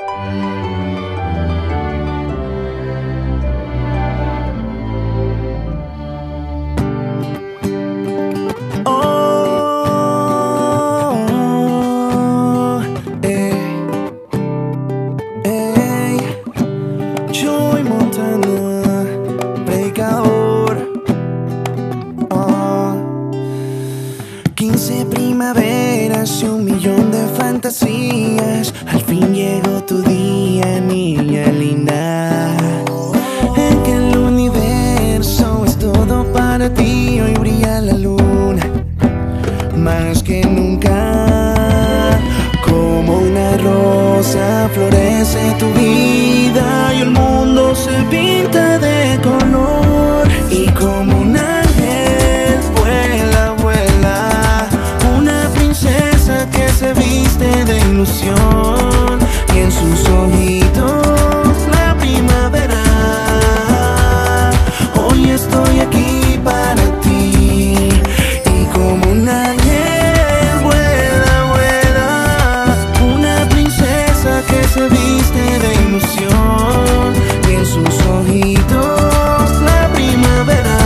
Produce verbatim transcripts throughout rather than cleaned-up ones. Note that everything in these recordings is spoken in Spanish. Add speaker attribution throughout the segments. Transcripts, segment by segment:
Speaker 1: Quince primaveras y un millón de fantasías. Al fin llegó tu día, niña linda, en que el universo es todo para ti. Hoy brilla la luna más que nunca. Como una rosa florece tu vida y el mundo se pinta de color. Y como un ángel vuela, vuela, una princesa que se viste de ilusión, y en sus ojitos la primavera. Hoy estoy aquí para ti. Y como un ángel vuela, vuela, una princesa que se viste de ilusión, y en sus ojitos la primavera.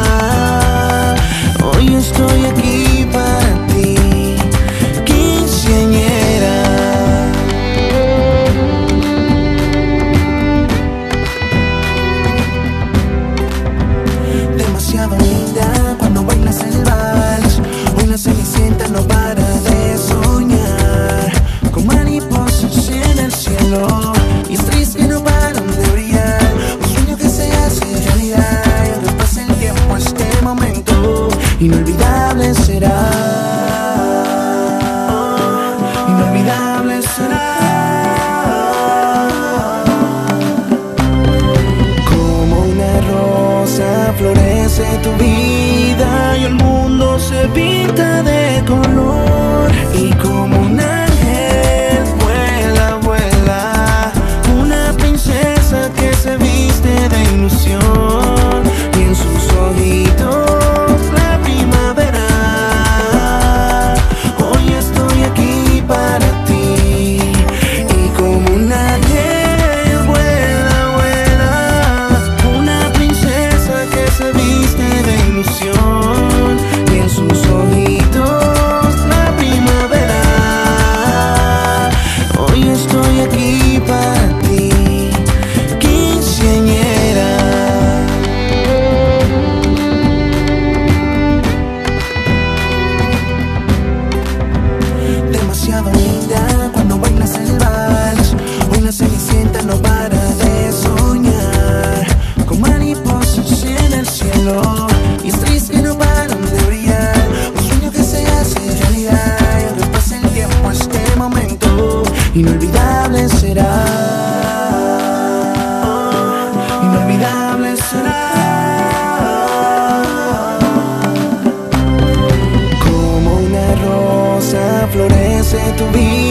Speaker 1: Hoy estoy aquí para ti, quinceañera. Demasiado linda cuando bailas el vals. Hoy la cenicienta no para de soñar con mariposas en el cielo y estrellas que no paran de brillar. Un sueño que se hace realidad y aunque pase el tiempo, este momento inolvidable será. Inolvidable será. Como una rosa florece tu vida y el mundo se pinta de color. Y como un ángel vuela, vuela, una princesa que se viste de ilusión, y en sus ojitos la primavera. Hoy estoy aquí para ti. Y como un ángel vuela, vuela, una princesa que se viste de ilusión, y en sus ojitos la primavera. Hoy estoy aquí para ti, quinceañera. Demasiado linda cuando bailas el vals. Hoy la cenicienta no para de soñar con mariposas en el cielo y estrellas que no paran de brillar. Un sueño que se hace realidad y aunque pase el tiempo, este momento inolvidable será. Inolvidable será. Como una rosa florece tu vida